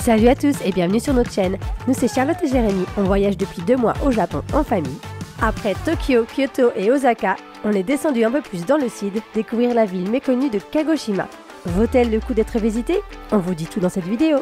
Salut à tous et bienvenue sur notre chaîne. Nous c'est Charlotte et Jérémy, on voyage depuis 2 mois au Japon en famille. Après Tokyo, Kyoto et Osaka, on est descendu un peu plus dans le sud, découvrir la ville méconnue de Kagoshima. Vaut-elle le coup d'être visitée? On vous dit tout dans cette vidéo.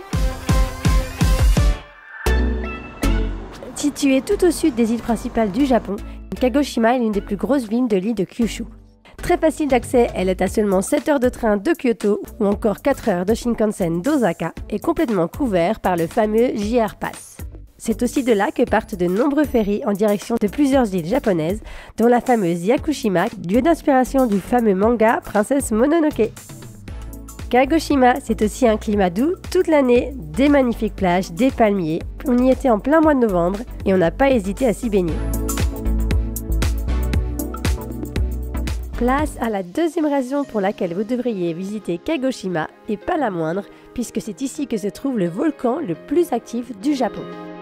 Située tout au sud des îles principales du Japon, Kagoshima est l'une des plus grosses villes de l'île de Kyushu. Très facile d'accès, elle est à seulement 7 heures de train de Kyoto ou encore 4 heures de Shinkansen d'Osaka et complètement couvert par le fameux JR Pass. C'est aussi de là que partent de nombreux ferries en direction de plusieurs îles japonaises, dont la fameuse Yakushima, lieu d'inspiration du fameux manga Princesse Mononoke. Kagoshima, c'est aussi un climat doux toute l'année, des magnifiques plages, des palmiers. On y était en plein mois de novembre et on n'a pas hésité à s'y baigner. Place à la deuxième raison pour laquelle vous devriez visiter Kagoshima, et pas la moindre, puisque c'est ici que se trouve le volcan le plus actif du Japon.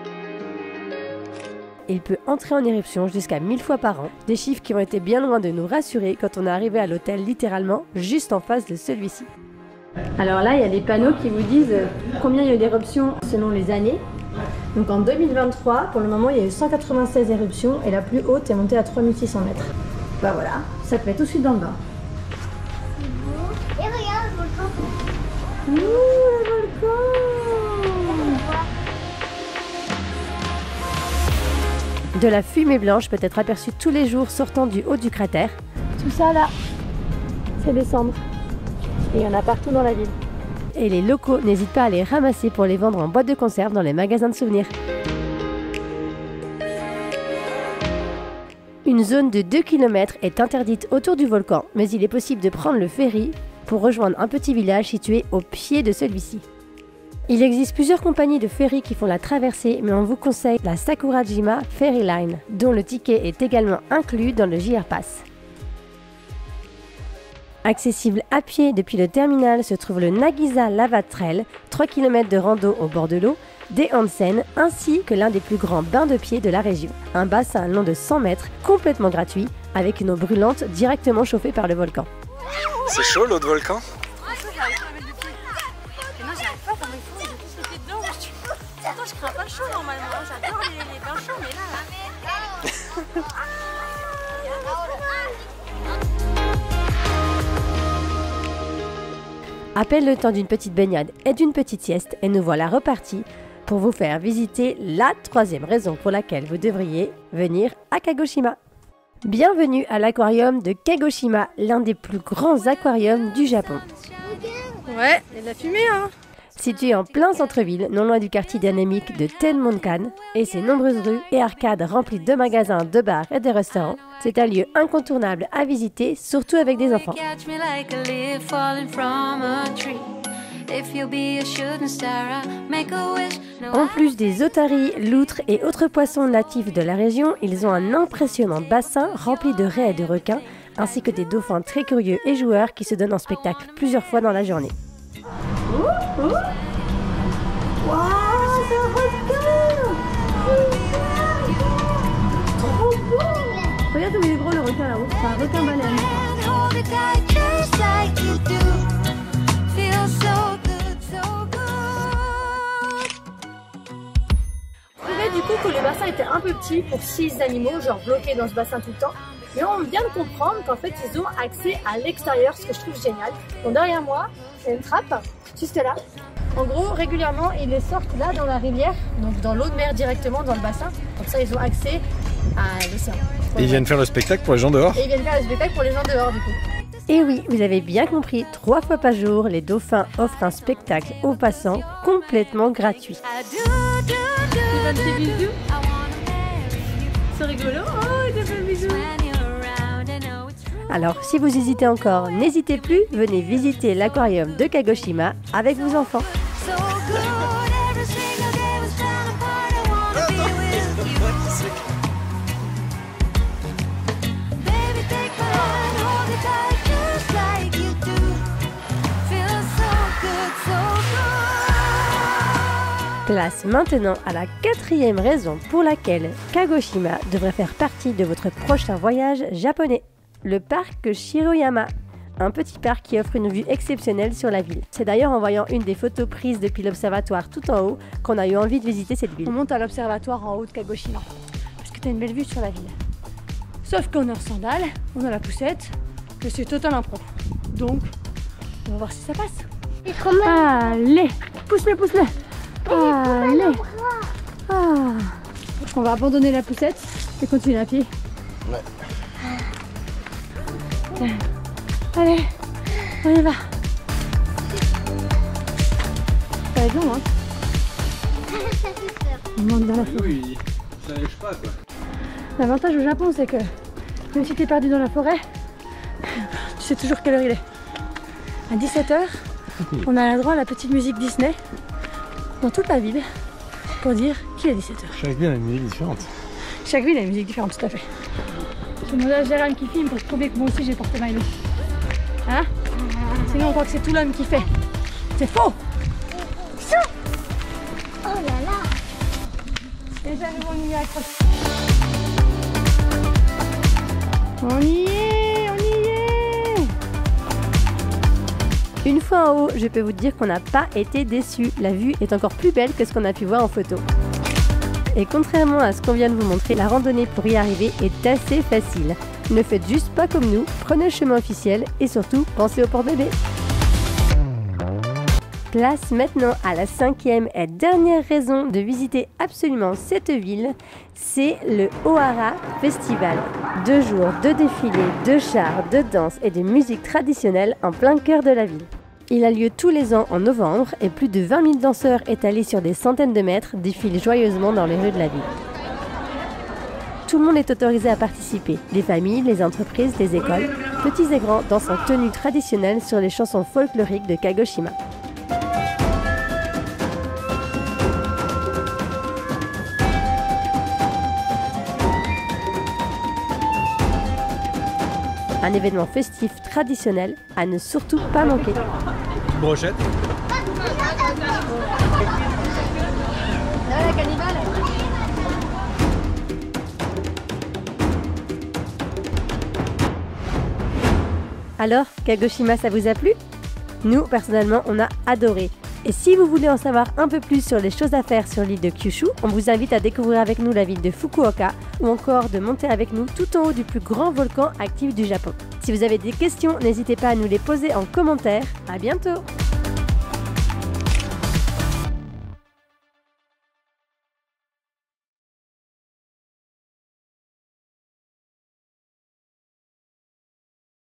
Il peut entrer en éruption jusqu'à 1000 fois par an, des chiffres qui ont été bien loin de nous rassurer quand on est arrivé à l'hôtel littéralement juste en face de celui-ci. Alors là, il y a des panneaux qui vous disent combien il y a eu d'éruptions selon les années. Donc en 2023, pour le moment, il y a eu 196 éruptions et la plus haute est montée à 3600 mètres. Bah voilà, ça peut être tout de suite dans le bain. Et regarde le volcan. Ouh, le volcan! De la fumée blanche peut être aperçue tous les jours sortant du haut du cratère. Tout ça là, c'est des cendres. Et il y en a partout dans la ville. Et les locaux n'hésitent pas à les ramasser pour les vendre en boîte de conserve dans les magasins de souvenirs. Une zone de 2 km est interdite autour du volcan, mais il est possible de prendre le ferry pour rejoindre un petit village situé au pied de celui-ci. Il existe plusieurs compagnies de ferry qui font la traversée, mais on vous conseille la Sakurajima Ferry Line, dont le ticket est également inclus dans le JR Pass. Accessible à pied depuis le terminal se trouve le Nagisa Lava Trail, 3 km de rando au bord de l'eau, des onsen ainsi que l'un des plus grands bains de pieds de la région. Un bassin long de 100 mètres, complètement gratuit, avec une eau brûlante directement chauffée par le volcan. C'est chaud l'eau de volcan? Attends, je crains pas chaud normalement, j'adore les bains chauds, mais là... À peine le temps d'une petite baignade et d'une petite sieste et nous voilà repartis pour vous faire visiter la 3e raison pour laquelle vous devriez venir à Kagoshima. Bienvenue à l'aquarium de Kagoshima, l'un des plus grands aquariums du Japon. Ouais, il y a de la fumée hein. Situé en plein centre-ville, non loin du quartier dynamique de Tenmonkan et ses nombreuses rues et arcades remplies de magasins, de bars et de restaurants, c'est un lieu incontournable à visiter, surtout avec des enfants. En plus des otaries, loutres et autres poissons natifs de la région, ils ont un impressionnant bassin rempli de raies et de requins, ainsi que des dauphins très curieux et joueurs qui se donnent en spectacle plusieurs fois dans la journée. Waouh, c'est un requin! Trop beau! Regarde comme il est gros le requin là-haut, c'est un requin baleine. Je trouvais du coup que le bassin était un peu petit pour 6 animaux, genre bloqués dans ce bassin tout le temps. Mais on vient de comprendre qu'en fait ils ont accès à l'extérieur, ce que je trouve génial. Donc derrière moi, c'est une trappe, juste là. En gros, régulièrement, ils les sortent là dans la rivière, donc dans l'eau de mer directement dans le bassin. Comme ça, ils ont accès à l'océan. Et ils viennent faire le spectacle pour les gens dehors? Et ils viennent faire le spectacle pour les gens dehors, du coup. Et oui, vous avez bien compris, 3 fois par jour, les dauphins offrent un spectacle aux passants complètement gratuit. Il va te faire bisous. C'est rigolo. Oh, il te fait bisous. Alors, si vous hésitez encore, n'hésitez plus, venez visiter l'aquarium de Kagoshima avec vos enfants. Place maintenant à la 4e raison pour laquelle Kagoshima devrait faire partie de votre prochain voyage japonais. Le parc Shiroyama, un petit parc qui offre une vue exceptionnelle sur la ville. C'est d'ailleurs en voyant une des photos prises depuis l'observatoire tout en haut qu'on a eu envie de visiter cette ville. On monte à l'observatoire en haut de Kagoshima, parce que tu as une belle vue sur la ville. Sauf qu'on est en sandales, on a la poussette, que c'est total impro. Donc, on va voir si ça passe. Allez, pousse-le, pousse-le. Allez. Ah. On va abandonner la poussette et continuer à pied. Ouais. Allez, on y va. Ça va être long, hein. On monte dans la forêt. Oui, ça lèche pas quoi. L'avantage au Japon, c'est que même si t'es perdu dans la forêt, tu sais toujours quelle heure il est. À 17 h, on a le droit à la petite musique Disney dans toute la ville pour dire qu'il est 17 h. Chaque ville a une musique différente. Chaque ville a une musique différente, tout à fait. Je demande à Gérald qui filme pour prouver que moi aussi j'ai porté Milo. Hein? Sinon on croit que c'est tout l'homme qui fait. C'est faux! Oh là là. Déjà nous on y est accroché. On y est, on y est. Une fois en haut, je peux vous dire qu'on n'a pas été déçus. La vue est encore plus belle que ce qu'on a pu voir en photo. Et contrairement à ce qu'on vient de vous montrer, la randonnée pour y arriver est assez facile. Ne faites juste pas comme nous, prenez le chemin officiel et surtout pensez au porte-bébé. Place maintenant à la 5e et dernière raison de visiter absolument cette ville, c'est le Ohara Festival. 2 jours de défilés, de chars, de danse et de musique traditionnelle en plein cœur de la ville. Il a lieu tous les ans en novembre et plus de 20 000 danseurs étalés sur des centaines de mètres défilent joyeusement dans les rues de la ville. Tout le monde est autorisé à participer, les familles, les entreprises, les écoles, petits et grands dansent en tenue traditionnelle sur les chansons folkloriques de Kagoshima. Un événement festif traditionnel à ne surtout pas manquer. Brochette. Là, la cannibale. Alors, Kagoshima, ça vous a plu? Nous, personnellement, on a adoré. Et si vous voulez en savoir un peu plus sur les choses à faire sur l'île de Kyushu, on vous invite à découvrir avec nous la ville de Fukuoka ou encore de monter avec nous tout en haut du plus grand volcan actif du Japon. Si vous avez des questions, n'hésitez pas à nous les poser en commentaire. À bientôt!